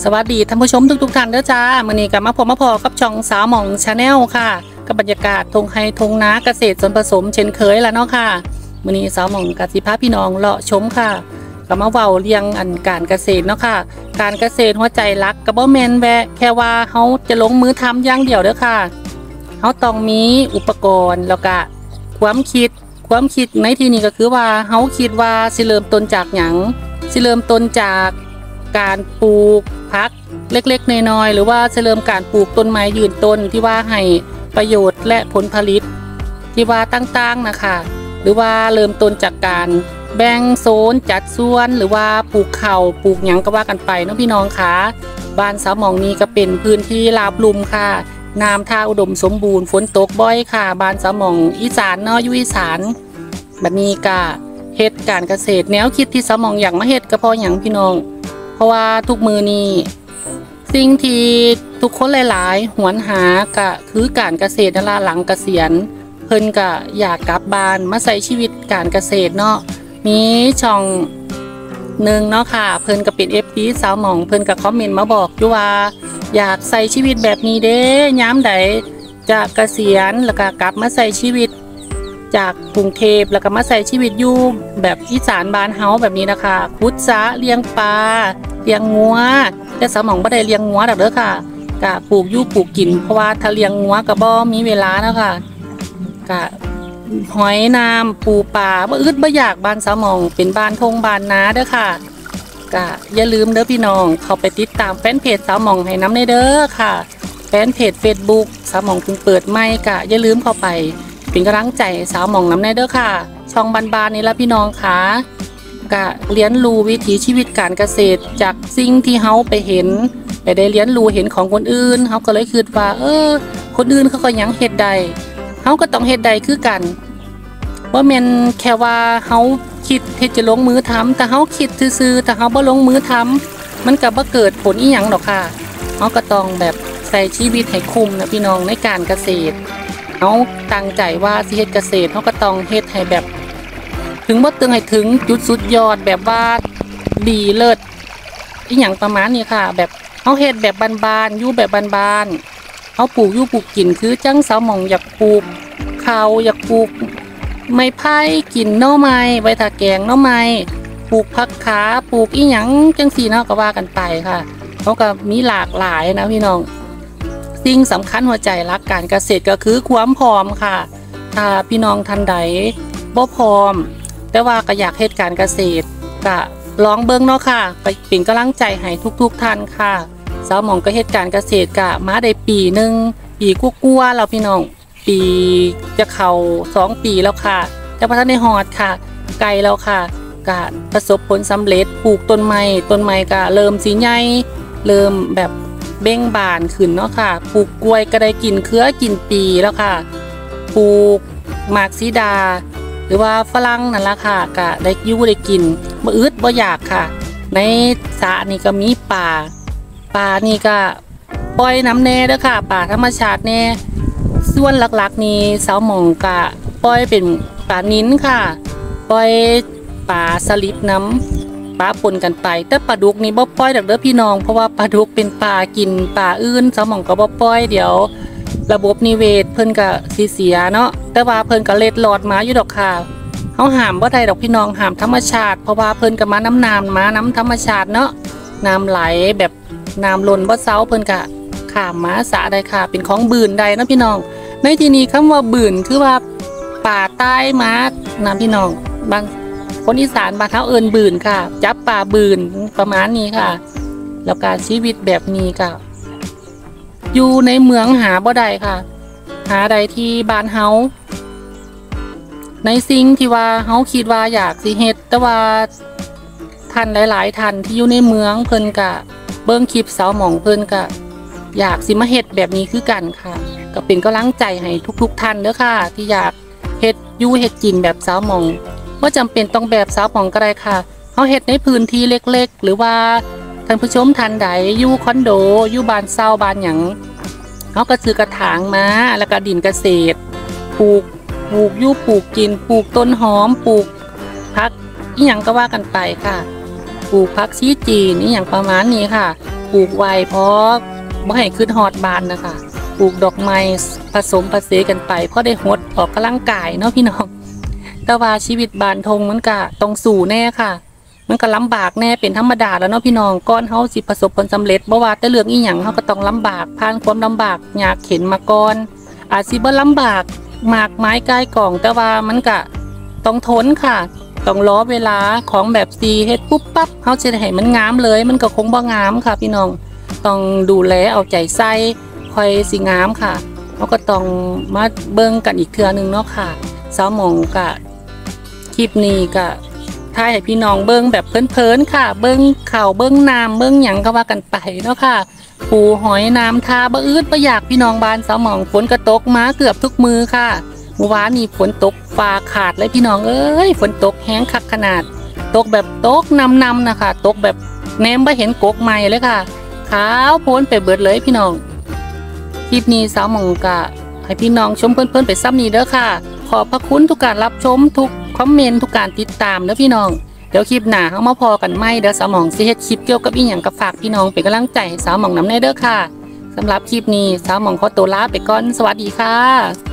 สวัสดีท่านผู้ชมทุกท่านเด้อจ้ามื้อนี้ก็มาพอกับช่องสาวหม่องชาแนลค่ะกับบรรยากาศทงไฮทงนาเกษตรส่วนผสมเช่นเคยแล้วเนาะค่ะมื้อนี้สาวหม่องกสิพาพี่น้องเลาะชมค่ะก็มาเว้าเรียงอันการเกษตรเนาะค่ะการเกษตรหัวใจรักก็บ่แม่นแค่ว่าเฮาจะลงมือทำอย่างเดียวเด้อค่ะเฮาต้องมีอุปกรณ์แล้วก็ความคิดในที่นี้ก็คือว่าเฮาคิดว่าสิเริ่มต้นจากหยังสิเริ่มต้นจากการปลูกผักเล็กๆน้อยๆหรือว่าจะเริ่มการปลูกต้นไม้ยืนต้นที่ว่าให้ประโยชน์และผลผลิตที่ว่าต่างๆนะคะหรือว่าเริ่มต้นจากการแบ่งโซนจัดส่วนหรือว่าปลูกข้าวปลูกหยังก็ว่ากันไปเนาะพี่น้องค่ะบ้านสาวหม่องนี้ก็เป็นพื้นที่ราบลุ่มค่ะน้ำท่าอุดมสมบูรณ์ฝนตกบ่อยค่ะบ้านสาวหม่องอีสานเนาะอยู่อีสานแบบนี้ก็เฮ็ดการเกษตรแนวคิดที่สาวหม่องอยากมาเฮ็ดก็เพราะหยังพี่น้องเพราะว่าทุกมือนี้สิ่งที่ทุกคนหลายๆหวนหาก็คือการเกษตรนั่นล่ะหลังเกษียณเพิ่นก็อยากกลับบ้านมาใช้ชีวิตการเกษตรเนาะมีช่องหนึ่งเนาะค่ะเพิ่นก็เป็น FP สาวหม่องเพิ่นก็คอมเมนต์มาบอกอยู่ว่าอยากใช้ชีวิตแบบนี้เด้ยามใดจะเกษียณแล้วก็กลับมาใช้ชีวิตจากกรุงเทพแล้วก็มาใช้ชีวิตอยู่แบบอีสานบ้านเฮาแบบนี้นะคะขุดสระเลี้ยงปลาเลี้ยงงัวแต่สาวหม่องบ่ได้เลี้ยงงัวดอกเด้อค่ะก็ปลูกอยู่ปลูกกินเพราะว่าถ้าเลี้ยงงัวก็บ่มีเวลาเนาะค่ะก็หอยน้ำปูปลาบ่อึดบ่อยากบ้านสาวหม่องเป็นบ้านทงบ้านนาเด้อค่ะก็อย่าลืมเด้อพี่น้องเข้าไปติดตามแฟนเพจสาวหม่องให้นำเด้อค่ะแฟนเพจ Facebook สาวหม่องเพิ่งเปิดใหม่ก็อย่าลืมเข้าไปเป็นกำลังใจสาวหม่องนำเด้อค่ะช่องบานๆนี่ละพี่น้องค่ะก็เรียนรู้วิถีชีวิตการเกษตรจากสิ่งที่เฮาไปเห็นไปได้เรียนรู้เห็นของคนอื่นเฮาก็เลยคิดว่าคนอื่นเขาก็ยังเฮ็ดได้เฮาก็ต้องเฮ็ดได้คือกันบ่แม่นแค่ว่าเฮาคิดที่จะลงมือทำแต่เฮาคิดซื่อๆแต่เฮาบ่ลงมือทำมันก็บ่เกิดผลอีหยังดอกค่ะเฮาก็ต้องแบบใส่ชีวิตให้คุ้มนะพี่น้องในการเกษตรเฮาตั้งใจว่าสิเฮ็ดเกษตรเฮาก็ต้องเฮ็ดให้แบบถึงบ่ตึงให้ถึงจุดสุดยอดแบบว่าดีเลิศอีหยังประมาณนี้ค่ะแบบเฮาเฮ็ดแบบบ้านๆอยู่แบบบ้านๆเฮาปลูกอยู่ปลูกกินคือจังสาวหม่องอยากปลูกข้าวอยากปลูกไม้ไผ่กินหน่อไม้ไว้ถ้าแกงหน่อไม้ปลูกผักขาปลูกอีหยังจังซี่เนาะก็ว่ากันไปค่ะเฮาก็มีหลากหลายนะพี่น้องสิ่งสำคัญหัวใจรักการเกษตรก็คือความพร้อมค่ะถ้าพี่น้องท่านใดบ่พร้อมแต่ว่าก็อยากเฮ็ดการเกษตรก็ลองเบิ่งเนาะค่ะไปเป็นกำลังใจให้ทุกท่านค่ะสาวหม่องก็เฮ็ดการเกษตรก็มาได้ปีนึงปีกว่าๆแล้วพี่น้องปีจะเข้า2 ปีแล้วค่ะแต่บ่ทันได้ฮอดค่ะไกลแล้วค่ะก็ประสบผลสำเร็จปลูกต้นไม้ก็เริ่มสิใหญ่เริ่มแบบเบ่งบานขึ้นเนาะค่ะปลูกกล้วยก็ได้กินเครือกินปีแล้วค่ะปลูกหมากสีดาหรือว่าฝรั่งนั่นละค่ะก็ได้อยู่ได้กินบ่อึดบ่อยากค่ะในสระนี่ก็มีปลานี่ก็ปล่อยน้ำแน่เด้อค่ะปลาธรรมชาติแน่ส่วนหลักๆนี่สาวหม่องก็ปล่อยเป็นปลานิ้นค่ะปล่อยปลาสลิดน้ำปลาปนกันไปแต่ปลาดุกนี่บ่ปล่อยดอกเด้อพี่น้องเพราะว่าปลาดุกเป็นปลากินปลาอื่นสาวหม่องก็บ่ปล่อยเดี๋ยวระบบนิเวศเพิ่นก็สิเสียเนาะแต่ว่าเพิ่นก็เล็ดลอดมาอยู่ดอกค่ะเฮาห้ามบ่ได้ดอกพี่น้องห้ามธรรมชาติเพราะว่าเพิ่นก็มาน้ำธรรมชาติเนาะน้ำไหลแบบน้ำล้นบ่เซาเพิ่นก็ข้ามมาสระได้ค่ะเป็นของบืนได้เนาะพี่น้องในที่นี้คำว่าบืนคือว่าป่าใต้มานะพี่น้องบางคนอีสานบ้านเฮาเอิ้นบืนค่ะจับป่าบืนประมาณนี้ค่ะแล้วการชีวิตแบบนี้ก็อยู่ในเมืองหาบ่ได้ค่ะหาได้ที่บ้านเฮาในสิ่งที่ว่าเฮาคิดว่าอยากสิเฮ็ดแต่ว่าท่านหลายๆท่านที่อยู่ในเมืองเพิ่นก็เบิ่งคลิปสาวหม่องเพิ่นก็อยากสิมาเฮ็ดแบบนี้คือกันค่ะก็เป็นกำลังใจให้ทุกท่านเด้อค่ะที่อยากเฮ็ดอยู่เฮ็ดกินแบบสาวหม่องบ่จำเป็นต้องแบบสาวหม่องก็ได้ค่ะเฮาเฮ็ดในพื้นที่เล็กๆหรือว่าท่านผู้ชมท่านใดอยู่คอนโดอยู่บ้านเช่าบ้านหยังเฮาก็ซื้อกระถางมาแล้วก็ดินเกษตรปลูกอยู่ปลูกกินปลูกต้นหอมปลูกผักอีหยังก็ว่ากันไปค่ะปลูกผักชีจีนอีหยังประมาณนี้ค่ะปลูกไว้เพราะบ่ให้ขึ้นฮอดบานนะคะปลูกดอกไม้ผสมผสานกันไปเพราะได้หดออกกำลังกายเนาะพี่น้องแต่ว่าชีวิตบ้านทงมันก็ต้องสู้แน่ค่ะมันก็ลำบากแน่เป็นธรรมดาแล้วเนาะพี่น้องก่อนเฮาสิประสบผลสำเร็จบ่ว่าแต่เรื่องอีหยังเฮาก็ต้องลำบากผ่านความลำบากยากเข็ญมาก่อนอาจสิบ่ลำบากมากไม้กายกล่องแต่ว่ามันก็ต้องทนค่ะต้องรอเวลาของแบบซีเฮ็ดปุ๊บปั๊บเฮาสิได้ให้มันงามเลยมันก็คงบ่งามค่ะพี่น้องต้องดูแลเอาใจใส่ค่อยสิงามค่ะเฮาก็ต้องมาเบิ่งกันอีกเทื่อนึงเนาะค่ะสาวหม่องก็คลิปนี้ก็ถ่ายให้พี่น้องเบิ่งแบบเพลินๆค่ะเบิ่งข่าวเบิ่งน้ำเบิ่งหยังก็ว่ากันไปเนาะค่ะปูหอยน้ำทาบ่อืดบ่อยากพี่น้องบ้านสาวหม่องฝนก็ตกมาเกือบทุกมือค่ะเมื่อวานนี้ฝนตกฟ้าขาดเลยพี่น้องเอ้ยฝนตกแห้งคักขนาดตกแบบตกนำนะคะตกแบบแนมบ่เห็นกกใหม่เลยค่ะขาวโพ้นไปเบิดเลยพี่น้องคลิปนี้สาวหม่องก็ให้พี่น้องชมเพลินๆไปซ้ำนี้เด้อค่ะขอบพระคุณทุกการรับชมทุกคอมเมนต์ทุกการติดตามเด้อพี่น้องเดี๋ยวคลิปหน้าเฮามาพอกันใหม่เด้อสาวหม่องสิเฮ็ดคลิปเกี่ยวกับอีหยังก็ฝากพี่น้องเป็นกำลังใจให้สาวหม่องนำแน่เด้อค่ะสำหรับคลิปนี้สาวหม่องขอตัวลาไปก่อนสวัสดีค่ะ